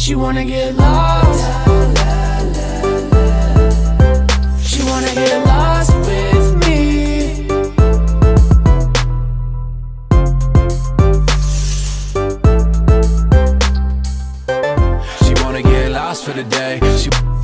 She wanna get lost. She wanna get lost with me. She wanna get lost for the day.